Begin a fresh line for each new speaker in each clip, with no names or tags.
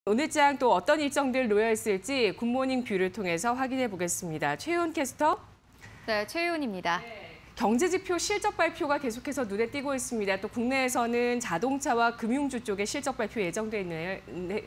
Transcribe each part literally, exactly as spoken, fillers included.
오늘장 또 어떤 일정들 놓여 있을지 굿모닝 뷰를 통해서 확인해 보겠습니다. 최윤 캐스터.
네, 최윤입니다.
네, 경제지표 실적 발표가 계속해서 눈에 띄고 있습니다. 또 국내에서는 자동차와 금융주 쪽에 실적 발표 예정돼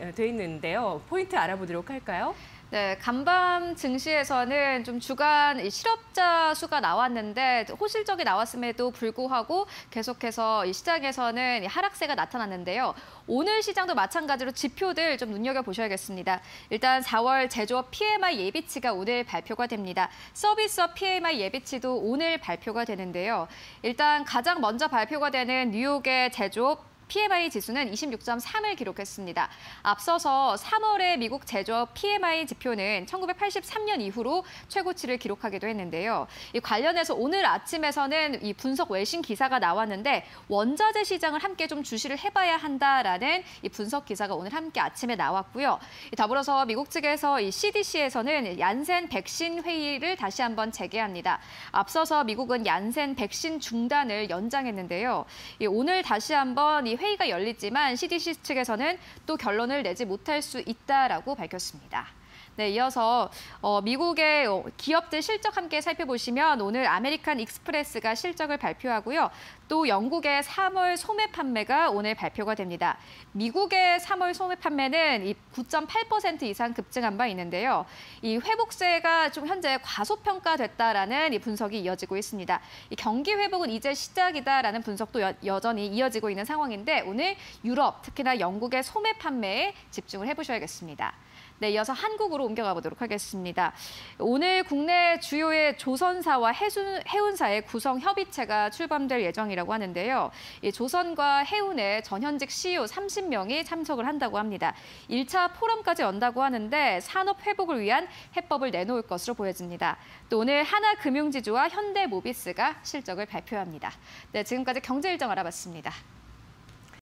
있는데요. 포인트 알아보도록 할까요?
네, 간밤 증시에서는 좀 주간 실업자 수가 나왔는데 호실적이 나왔음에도 불구하고 계속해서 이 시장에서는 하락세가 나타났는데요. 오늘 시장도 마찬가지로 지표들 좀 눈여겨보셔야겠습니다. 일단 사월 제조업 피엠아이 예비치가 오늘 발표가 됩니다. 서비스업 피엠아이 예비치도 오늘 발표가 되는데요. 일단 가장 먼저 발표가 되는 뉴욕의 제조업 피엠아이 지수는 이십육 점 삼을 기록했습니다. 앞서서 삼월의 미국 제조업 피엠아이 지표는 천구백팔십삼 년 이후로 최고치를 기록하기도 했는데요. 이 관련해서 오늘 아침에서는 이 분석 외신 기사가 나왔는데 원자재 시장을 함께 좀 주시를 해봐야 한다라는 이 분석 기사가 오늘 함께 아침에 나왔고요. 더불어서 미국 측에서 이 씨디씨에서는 얀센 백신 회의를 다시 한번 재개합니다. 앞서서 미국은 얀센 백신 중단을 연장했는데요. 이 오늘 다시 한번 이 회의가 열리지만 씨디씨 측에서는 또 결론을 내지 못할 수 있다라고 밝혔습니다. 네, 이어서 어, 미국의 기업들 실적 함께 살펴보시면 오늘 아메리칸 익스프레스가 실적을 발표하고요. 또 영국의 삼월 소매 판매가 오늘 발표가 됩니다. 미국의 삼월 소매 판매는 이 구 점 팔 퍼센트 이상 급증한 바 있는데요. 이 회복세가 좀 현재 과소평가됐다라는 이 분석이 이어지고 있습니다. 이 경기 회복은 이제 시작이다라는 분석도 여, 여전히 이어지고 있는 상황인데 오늘 유럽, 특히나 영국의 소매 판매에 집중을 해보셔야겠습니다. 네, 이어서 한국으로 옮겨가 보도록 하겠습니다. 오늘 국내 주요의 조선사와 해순, 해운사의 구성 협의체가 출범될 예정이라고 하는데요. 이 조선과 해운의 전현직 씨이오 삼십 명이 참석을 한다고 합니다. 일 차 포럼까지 연다고 하는데 산업 회복을 위한 해법을 내놓을 것으로 보여집니다. 또 오늘 하나금융지주와 현대모비스가 실적을 발표합니다. 네, 지금까지 경제 일정 알아봤습니다.